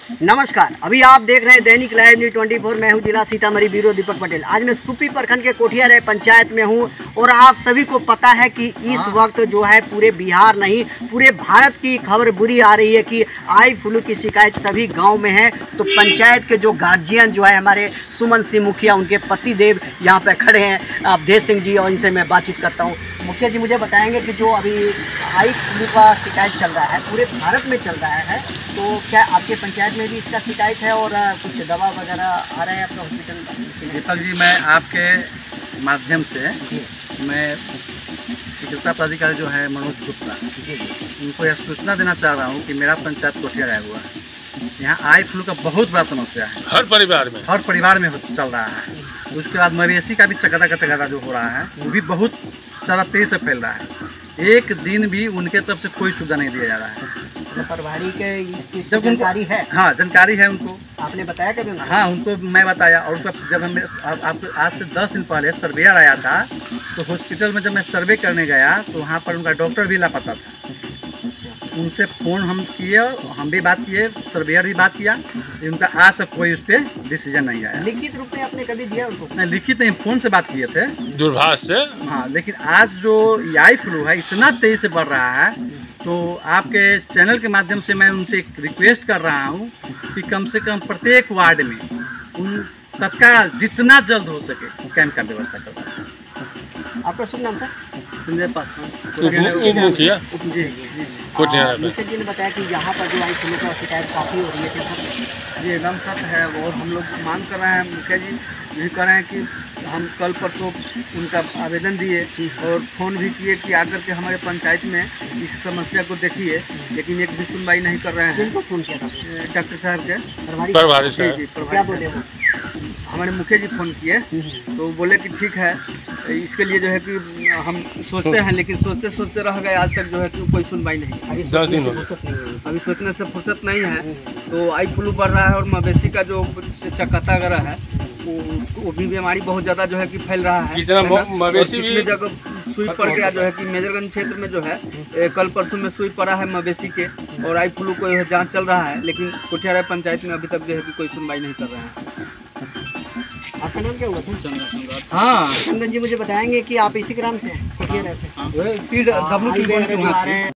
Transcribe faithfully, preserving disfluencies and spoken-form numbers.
नमस्कार, अभी आप देख रहे हैं दैनिक लाइव न्यूज़ चौबीस। मैं हूं जिला सीतामढ़ी ब्यूरो दीपक पटेल। आज मैं सुपी प्रखंड के कोठिया पंचायत में हूं और आप सभी को पता है कि इस वक्त जो है पूरे बिहार नहीं पूरे भारत की खबर बुरी आ रही है कि आई फ्लू की शिकायत सभी गांव में है। तो पंचायत के जो गार्जियन जो है हमारे सुमन सिंह मुखिया, उनके पति देव यहाँ पे खड़े हैं अवधेश सिंह जी, और इनसे मैं बातचीत करता हूँ। मुखिया जी, मुझे बताएंगे कि जो अभी आई फ्लू का शिकायत चल रहा है पूरे भारत में चल रहा है, तो क्या आपके पंचायत में भी इसका शिकायत है और कुछ दवा वगैरह आ रहा है आपका हॉस्पिटल? दीपक जी, मैं आपके माध्यम से जी मैं चिकित्सा पदाधिकारी जो है मनोज गुप्ता जी जी उनको यह सूचना देना चाह रहा हूँ कि मेरा पंचायत कोठिया रहा हुआ है। यहाँ आई फ्लू का बहुत बड़ा समस्या है, हर परिवार में हर परिवार में चल रहा है। उसके बाद मवेशी का भी चकदा का चकदा जो हो रहा है वो भी बहुत ज़्यादा तेज़ी से फैल रहा है। एक दिन भी उनके तरफ से कोई सुविधा नहीं दिया जा रहा है। तो प्रभारी के इस चीज़ की जब जानकारी है? हाँ, जानकारी है उनको। आपने बताया कभी उनको? हाँ, उनको मैं बताया। और उसका जब हम आप, आप आज से दस दिन पहले सर्वेयर आया था, तो हॉस्पिटल में जब मैं सर्वे करने गया तो वहाँ पर उनका डॉक्टर भी लापता था। उनसे फ़ोन हम किए, हम भी बात किए, सर्वेयर भी बात किया, उनका आज तक कोई उस पर डिसीजन नहीं आया। लिखित रूप में आपने कभी दिया उनको? नहीं, लिखित नहीं, फ़ोन से बात किए थे दूरभाष से। हाँ, लेकिन आज जो आई फ्लू है इतना तेज़ी से बढ़ रहा है, तो आपके चैनल के माध्यम से मैं उनसे एक रिक्वेस्ट कर रहा हूँ कि कम से कम प्रत्येक वार्ड में उन तत्काल जितना जल्द हो सके कैंप का व्यवस्था करवाएं। आपका शुभ नाम सर? संजय पासवान, उप मुखिया जी जी कोठिया पे। मुखिया जी ने बताया कि यहाँ पर जो आई फ्लू का शिकायत काफ़ी हो रही है, सर जी एकदम सत्य है। और हम लोग मांग कर रहे हैं, मुखिया जी यही कर रहे हैं कि हम कल परसों उनका आवेदन दिए और फ़ोन भी किए कि आकर के हमारे पंचायत में इस समस्या को देखिए, लेकिन एक भी सुनवाई नहीं कर रहे हैं। किनको फ़ोन किया था? डॉक्टर साहब के, प्रभारी प्रभारी जी साहब जी क्या प्रभारी बोले साहब। वो? हमारे मुखिया जी फ़ोन किए तो बोले कि ठीक है, इसके लिए जो है कि हम सोचते हैं, लेकिन सोचते सोचते रह गए, आज तक जो है कि कोई सुनवाई नहीं। अभी दस सोचने दिन से हो गए। फुर्सत नहीं हुई। अभी सोचने से फुर्सत नहीं है। तो आई फ्लू बढ़ रहा है और मवेशी का जो चकत्ता वगैरह है वो उसको वो भी बीमारी बहुत ज़्यादा जो है कि फैल रहा है। कितना है ना? म- मवेशी और भी- कितनी जगह सुई पड़ गया जो है कि मेजरगंज क्षेत्र में जो है ए, कल परसों में सुई पड़ा है मवेशी के, और आई फ्लू को जाँच चल रहा है, लेकिन कोठिया पंचायत में अभी तक जो है कि कोई सुनवाई नहीं कर रहे हैं। आपका नाम क्या हुआ सर? चंद्र हाँ चंदन जी, मुझे बताएंगे कि आप इसी ग्राम से हैं, कोठिया से? फिर आई वगैरह जो आ रहे हैं